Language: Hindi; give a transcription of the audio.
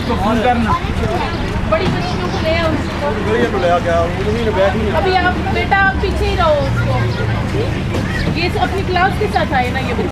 उसको फोन करना। बड़ी बच्चियों को ले आओ उसको। गलियां तो ले आ गया, वो नहीं बैठ ही नहीं। अभी आप बेटा आप पीछे ही रहो उसको। ये अपनी क्लास के साथ आए ना ये।